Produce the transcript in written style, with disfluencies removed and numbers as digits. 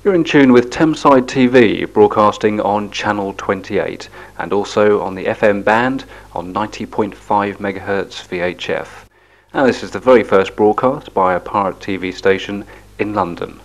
You're in tune with Thameside TV, broadcasting on Channel 28 and also on the FM band on 90.5 MHz VHF. Now, this is the very first broadcast by a pirate TV station in London.